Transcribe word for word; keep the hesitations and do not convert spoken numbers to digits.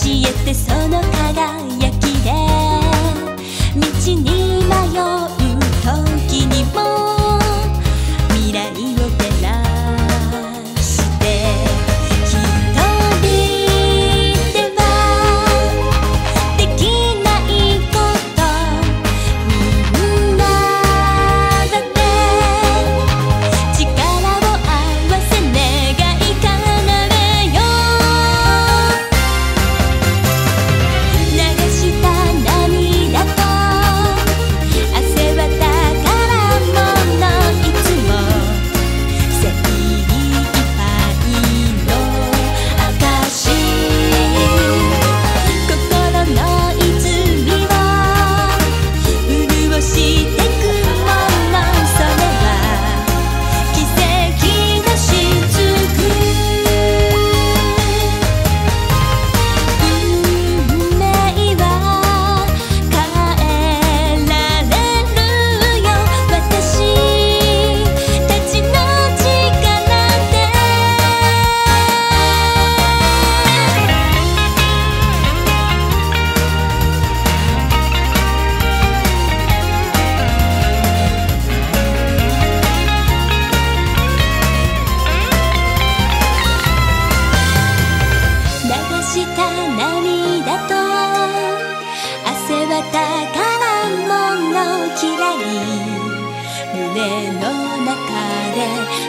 えてその輝きで道に迷う時にも未来を照らして一人ではできないことみんなだって力を合わせ願い叶えよう流した涙と汗は宝物いつも精一杯の証心の泉を潤してくものそれは奇跡のしずく運命は変えられるよ私たちの力で流した涙と汗は宝物きらり胸の中で